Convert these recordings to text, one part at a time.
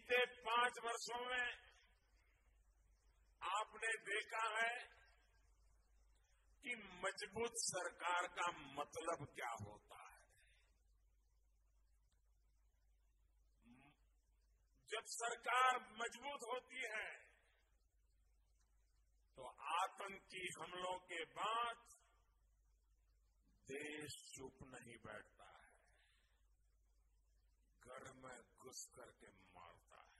बीते 5 वर्षों में आपने देखा है कि मजबूत सरकार का मतलब क्या होता है। जब सरकार मजबूत होती है तो आतंकी हमलों के बाद देश चुप नहीं बैठता है, घर में घुस करके मारता है।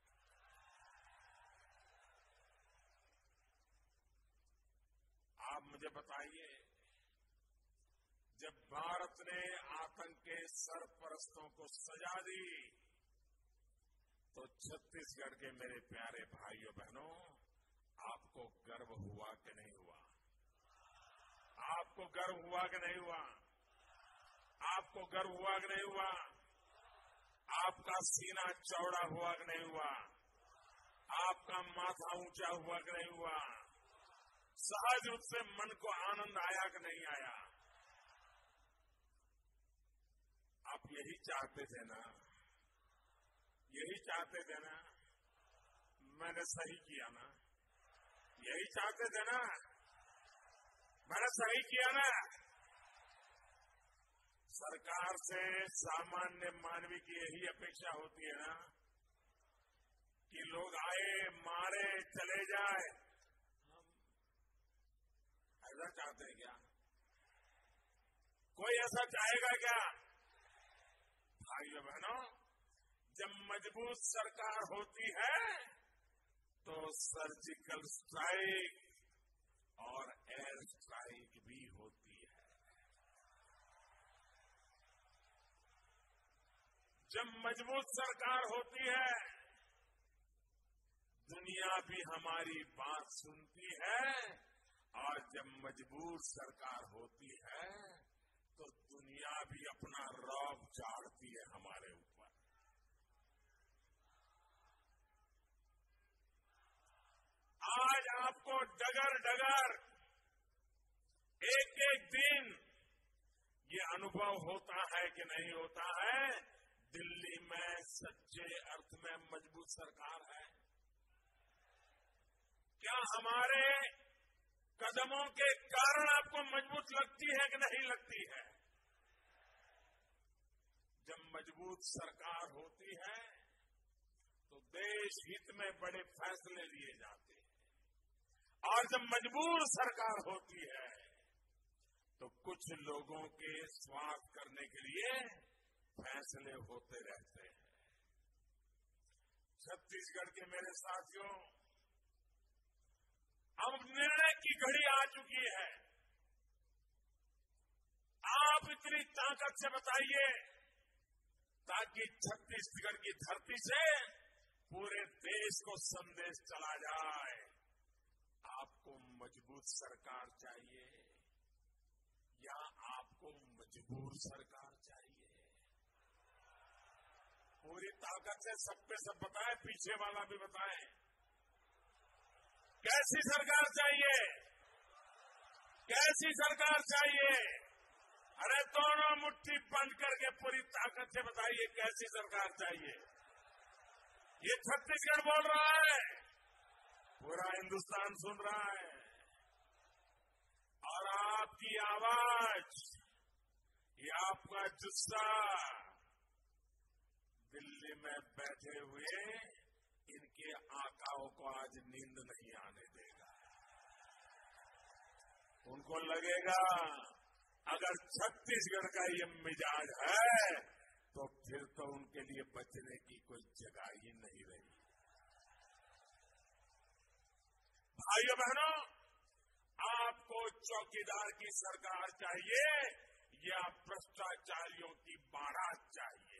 आप मुझे बताइए, जब भारत ने आतंक के सरपरस्तों को सजा दी तो छत्तीसगढ़ के मेरे प्यारे भाइयों बहनों, आपको गर्व हुआ कि नहीं हुआ? आपको गर्व हुआ कि नहीं हुआ? आपको गर्व हुआ कि नहीं हुआ? आपका सीना चौड़ा हुआ कि नहीं हुआ? आपका माथा ऊंचा हुआ कि नहीं हुआ? सहज रूप से मन को आनंद आया कि नहीं आया? आप यही चाहते थे ना? यही चाहते थे ना? मैंने सही किया ना? यही चाहते थे ना? मैंने सही किया ना? सरकार से सामान्य मानवी की यही अपेक्षा होती है ना कि लोग आए, मारे, चले जाए। ऐसा चाहते हैं क्या? कोई ऐसा चाहेगा क्या? भाइयों बहनों, जब मजबूत सरकार होती है तो सर्जिकल स्ट्राइक और एयर स्ट्राइक भी होती है। जब मजबूत सरकार होती है, दुनिया भी हमारी बात सुनती है, और जब मजबूत सरकार होती है तो दुनिया भी अपना रौब झाड़ती है हमारे ऊपर। आज आपको डगर डगर एक एक दिन ये अनुभव होता है कि नहीं होता है, दिल्ली में सच्चे अर्थ में मजबूत सरकार है। क्या हमारे कदमों के कारण आपको मजबूत लगती है कि नहीं लगती है? जब मजबूत सरकार होती है तो देश हित में बड़े फैसले लिए जाते हैं, और जब मजबूर सरकार होती है तो कुछ लोगों के स्वार्थ करने के लिए फैसले होते रहते हैं। छत्तीसगढ़ के मेरे साथियों, अब निर्णय की घड़ी आ चुकी है। आप इतनी ताकत से बताइए ताकि छत्तीसगढ़ की धरती से पूरे देश को संदेश चला जाए। आपको मजबूत सरकार चाहिए या आपको मजबूर सरकार चाहिए? पूरी ताकत से सब पे सब बताएं, पीछे वाला भी बताएं। कैसी सरकार चाहिए? कैसी सरकार चाहिए? अरे दोनों मुट्ठी बंद करके पूरी ताकत से बताइए कैसी सरकार चाहिए। ये छत्तीसगढ़ बोल रहा है, पूरा हिंदुस्तान सुन रहा है, और आपकी आवाज, ये आपका जुस्सा दिल्ली में बैठे हुए इनके आकाओं को आज नींद नहीं आने देगा। उनको लगेगा अगर छत्तीसगढ़ का ये मिजाज है तो फिर तो उनके लिए बचने की कोई जगह ही नहीं रही। भाइयों बहनों, आपको चौकीदार की सरकार चाहिए या भ्रष्टाचारियों की बारात चाहिए?